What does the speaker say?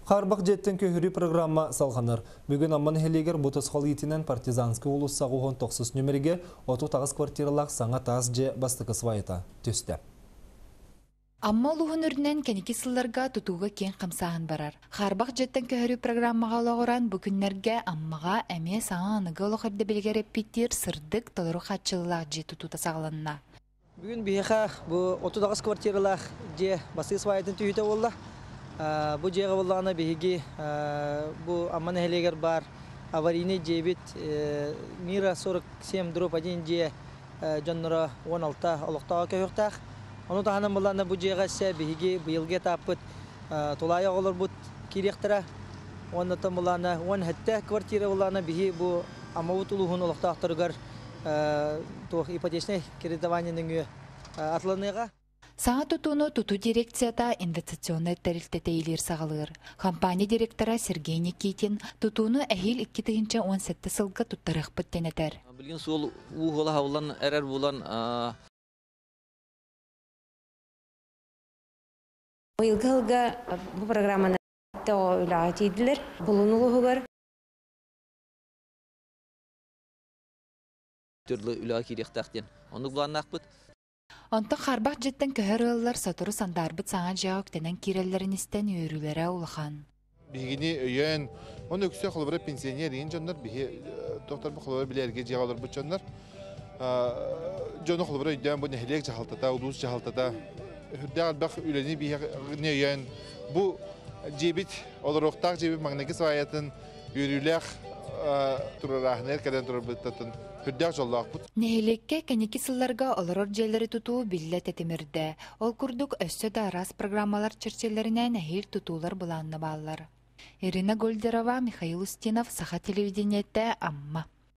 Қарбақ жеттен көйірі программа салғаныр. Бүгін амман хелегер бұтыс қолитінен партизанскы улыс сағуғын 9 нөмірге 30 квартиралақ саңа таз же бастықы свайыта төсті. Амма луғын үрінен кәнекі сылларға тұтуға кен қамсағын барар. Қарбақ жеттен көйірі программаға олағыран бүкіндерге аммаға әме саңа анығы олықырды белгер еппеттер сырдық толыру қатшылылақ же тұтута сағыланына. Бүгін бейіға бұл 30 квартиралақ же бастықы свайытын түйіті олда. Бу жега боллана беги бу амман хелегер бар аварийный жебит мира 47/1 же жоннора 16 олоктага көйөктак. Ону таханан боллана бу жега се беги быйылга таппыт тулая олор бут киректера. Онда там боллана 17 квартира боллана беги бу амавут улугун олоктактыргар то ипотечный кредитованиянын атланыга. Саңа тұтуыны тұту дирекцията инвестиционный тәрілтеті елер сағалығыр. Компания директора Сергей Никитин тұтуыны әйіл 2017 сылғы тұттарық бүттен әтер. Білген сол ұғылы хауылан әрәр болан Ойылғы бұл программаны ойлаға тейділер, бұлын ұлығы бар. Түрлі үліға керектақтен. Оны бұлан ақпыт. Онта Қарбақ жеттен көхөр ылылар сатыры сандарбыт саңа жағы өктенен кирелерін істен үйрілері ұлыған. Бігіне өйен, оны өксе қылыбыры пенсионер ең жондар, доктор бұл қылыбыры білерге жағалар бұт жондар. Жоны қылыбыры өйден бұл нәхілек жағалтата, ұлыс жағалтата. Үрді албақ үлені бігіне өйен, бұл жебіт, олар оқтақ жебіт маңнекі сағаятын үйрілек тұрарахынер кәден тұрар бұттатын. Нәйлекке кәнекі сылларға олар жерлері тұтуы білі тәтемірді. Ол күрдік өссі да рас программалар черчелерінен әйіл тұтулар бұланны балылар. Ирина Гольдерова, Михаил Устинов, Саха телевидениетті Амма.